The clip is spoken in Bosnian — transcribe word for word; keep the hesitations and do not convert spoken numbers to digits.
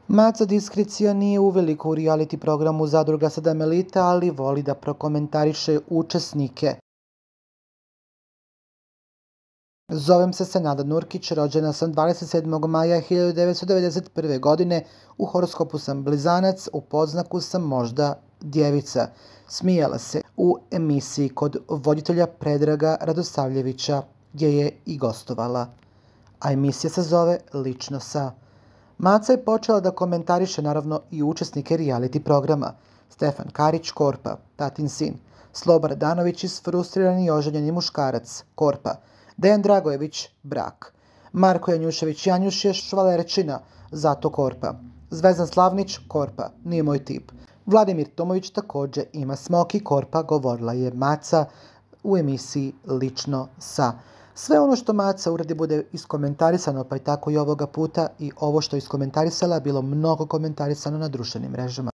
Maca Diskrecija nije uveliko u reality programu Zadruga sedam Elita, ali voli da prokomentariše učesnike. Zovem se Senada Nurkić, rođena sam dvadeset sedmog maja hiljadu devetsto devedeset prve. godine, u horoskopu sam Blizanac, u podznaku sam možda Djevica. Smijala se u emisiji kod voditelja Predraga Radosavljevića, gdje je i gostovala. A emisija se zove Lično sa. Maca je počela da komentariše naravno i učesnike reality programa. Stefan Karić, Korpa, tatin sin. Slobar Danović, isfrustrirani i oženjeni muškarac, Korpa. Dejan Dragojević, brak. Marko Janjušević Janjuš je švalerčina, zato Korpa. Zvezdan Slavnić, Korpa, nije moj tip. Vladimir Tomović također ima smoki, Korpa, govorila je Maca u emisiji Lično sa. Sve ono što Maca uradi bude iskomentarisano, pa i tako i ovoga puta, i ovo što je iskomentarisala bilo mnogo komentarisano na društvenim mrežama.